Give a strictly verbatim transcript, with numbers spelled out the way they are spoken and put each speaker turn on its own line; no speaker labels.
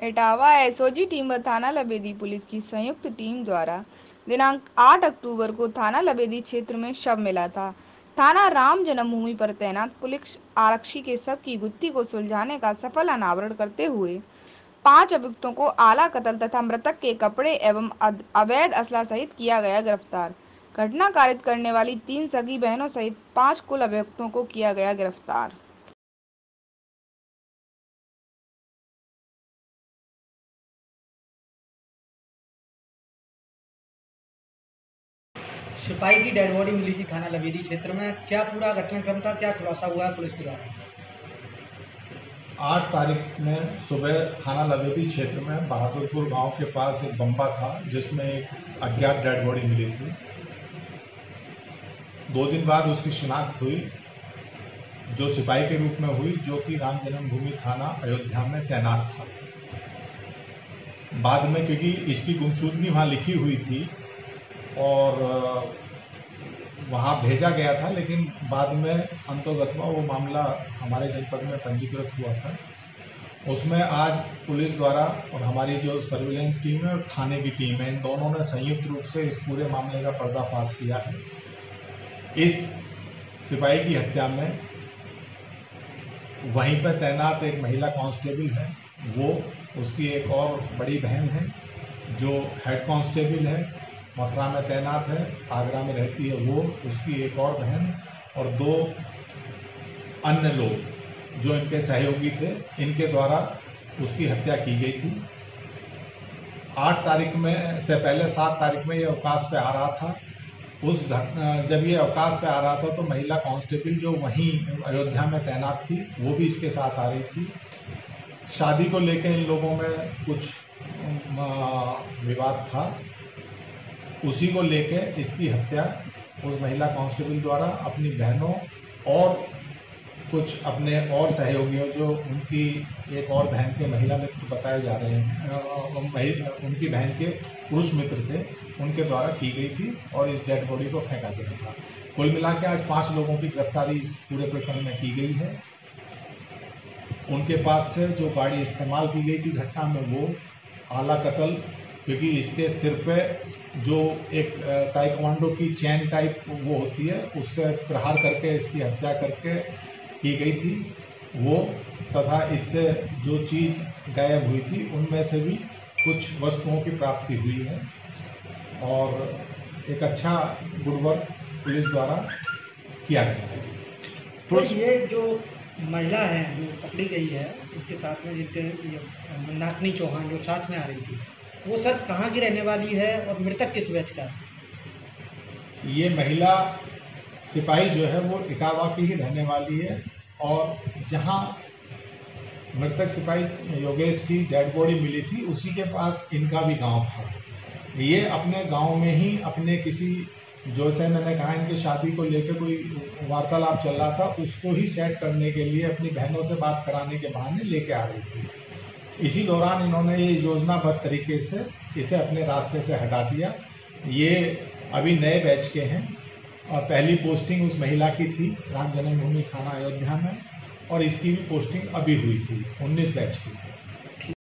Etawah SOG team व थाना लबेदी police की संयुक्त टीम द्वारा दिनांक आठ अक्टूबर को थाना लबेदी क्षेत्र में शव मिला था। थाना राम जन्मभूमि पर तैनात पुलिस आरक्षी के शव की गुत्थी को सुलझाने का सफल अनावरण करते हुए पांच अभियुक्तों को आला कत्ल तथा मृतक के कपड़े एवं अवैध असला सहित किया गया गिरफ्तार। घटना कारित करने वाली तीन सगी बहनों सहित पांच कुल अभियुक्तों को किया गया गिरफ्तार।
सिपाही की डेड बॉडी मिली थी थाना लबेदी क्षेत्र में, क्या पूरा घटनाक्रम था, क्या खुलासा हुआ है पुलिस के द्वारा?
आठ तारीख में सुबह थाना लबेदी क्षेत्र में बहादुरपुर गांव के पास एक बम्बा था जिसमें एक अज्ञात डेड बॉडी मिली थी। दो दिन बाद उसकी शिनाख्त हुई, जो सिपाही के रूप में हुई, जो कि राम जन्मभूमि थाना अयोध्या में तैनात था। बाद में क्योंकि इसकी गुमशुदगी वहाँ लिखी हुई थी और वहाँ भेजा गया था, लेकिन बाद में अंतोगत्वा वो मामला हमारे जनपद में पंजीकृत हुआ था। उसमें आज पुलिस द्वारा और हमारी जो सर्विलेंस टीम है और थाने की टीम है, इन दोनों ने संयुक्त रूप से इस पूरे मामले का पर्दाफाश किया है। इस सिपाही की हत्या में वहीं पर तैनात एक महिला कांस्टेबल है, वो, उसकी एक और बड़ी बहन है जो हेड कांस्टेबल है, मथुरा में तैनात है, आगरा में रहती है वो, उसकी एक और बहन और दो अन्य लोग जो इनके सहयोगी थे, इनके द्वारा उसकी हत्या की गई थी। आठ तारीख में से पहले सात तारीख में ये अवकाश पे आ रहा था। उस घटना जब ये अवकाश पे आ रहा था तो महिला कांस्टेबल जो वहीं अयोध्या में तैनात थी वो भी इसके साथ आ रही थी। शादी को लेकर इन लोगों में कुछ विवाद था, उसी को लेके इसकी हत्या उस महिला कांस्टेबल द्वारा अपनी बहनों और कुछ अपने और सहयोगियों, जो उनकी एक और बहन के महिला मित्र बताए जा रहे हैं, उनकी बहन के पुरुष मित्र थे, उनके द्वारा की गई थी और इस डेड बॉडी को फेंका गया था। कुल मिला के आज पांच लोगों की गिरफ्तारी इस पूरे प्रकरण में की गई है। उनके पास से जो गाड़ी इस्तेमाल की गई थी घटना में, वो आला कत्ल, क्योंकि इसके सिर पे जो एक ताइक्वांडो की चैन टाइप वो होती है, उससे प्रहार करके इसकी हत्या करके की गई थी वो, तथा इससे जो चीज़ गायब हुई थी उनमें से भी कुछ वस्तुओं की प्राप्ति हुई है और एक अच्छा गुड वर्क पुलिस द्वारा किया गया है।
तो ये जो महिला है जो पकड़ी गई है, उसके साथ में जिनके मंदाकिनी चौहान जो साथ में आ रही थी, वो सर कहाँ की रहने वाली है और मृतक किस बैच का?
ये महिला सिपाही जो है वो इटावा की ही रहने वाली है और जहाँ मृतक सिपाही योगेश की डेड बॉडी मिली थी उसी के पास इनका भी गांव था। ये अपने गांव में ही अपने किसी, जो से मैंने कहा इनकी शादी को लेकर कोई वार्तालाप चल रहा था, उसको ही सेट करने के लिए अपनी बहनों से बात कराने के बहाने लेके आ रही थी। इसी दौरान इन्होंने ये योजनाबद्ध तरीके से इसे अपने रास्ते से हटा दिया। ये अभी नए बैच के हैं और पहली पोस्टिंग उस महिला की थी राम जन्मभूमि थाना अयोध्या में और इसकी भी पोस्टिंग अभी हुई थी उन्नीस बैच की।